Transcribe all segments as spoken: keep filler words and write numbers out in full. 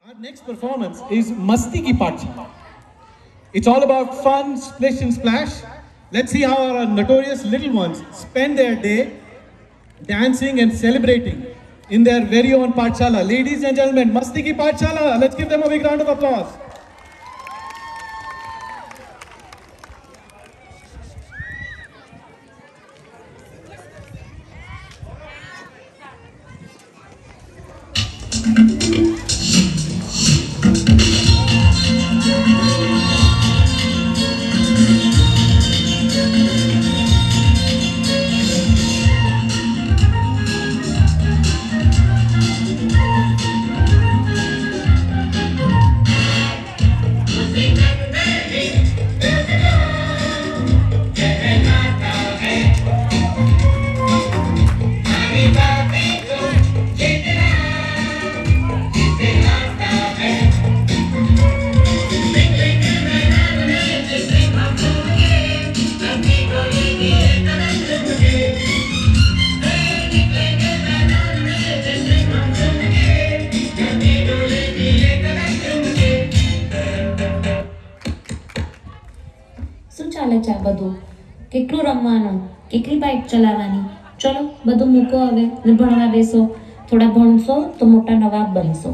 Our next performance is Masti Ki Pathshala. It's all about fun, splish and splash. Let's see how our notorious little ones spend their day dancing and celebrating in their very own Pathshala. Ladies and gentlemen, Masti Ki Pathshala. Let's give them a big round of applause. શું ચાલે છે આ બધું? કેટલું રમવાનું, કેટલી bike ચલાવવાની? ચલો બધું મૂકો હવે ને ભણવા બેસો. થોડા ભણશો તો મોટા નવાબ બનશો.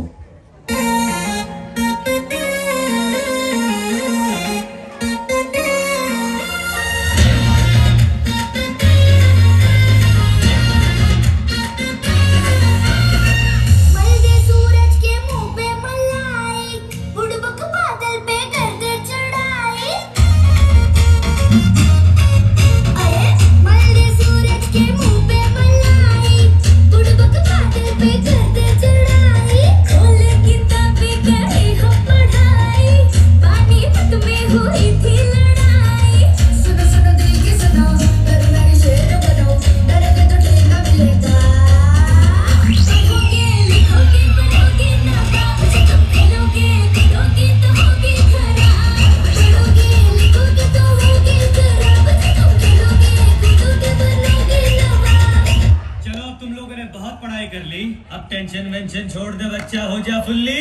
बहुत पढ़ाई कर ली, अब टेंशन वेंशन छोड़ दे बच्चा, हो जा fully.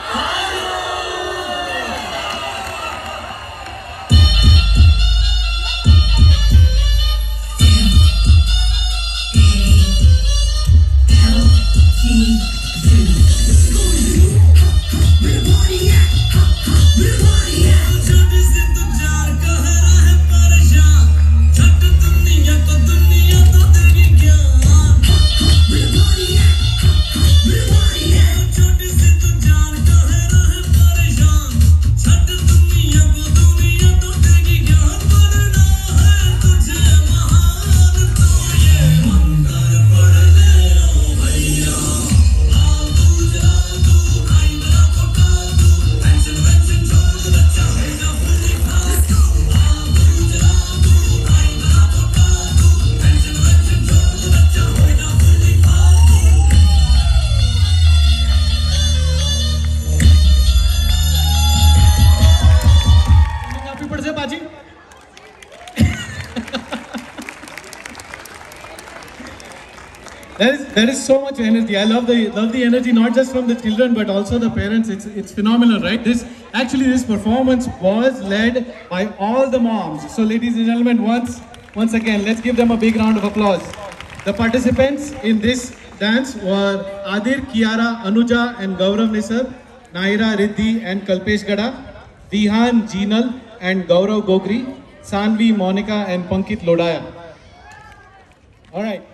There is, there is so much energy. I love the love the energy, not just from the children but also the parents. It's it's phenomenal, right? This actually this performance was led by all the moms. So, ladies and gentlemen, once once again, let's give them a big round of applause. The participants in this dance were Adir, Kiara, Anuja, and Gaurav Nisar, Naira, Riddhi, and Kalpesh Gada, Vihan, Jeenal, and Gaurav Gogri, Sanvi, Monica, and Pankit Lodaya. All right.